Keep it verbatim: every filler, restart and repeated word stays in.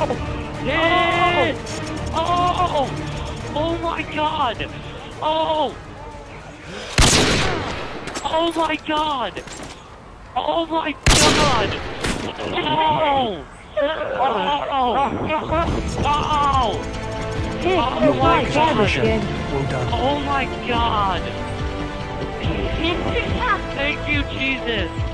Hit! Oh! Oh my god! Oh! Oh my god! Oh my god! Oh! Oh! Oh! Hey, Oh you're my right, god! again. Well done. Oh my god! Thank you, Jesus!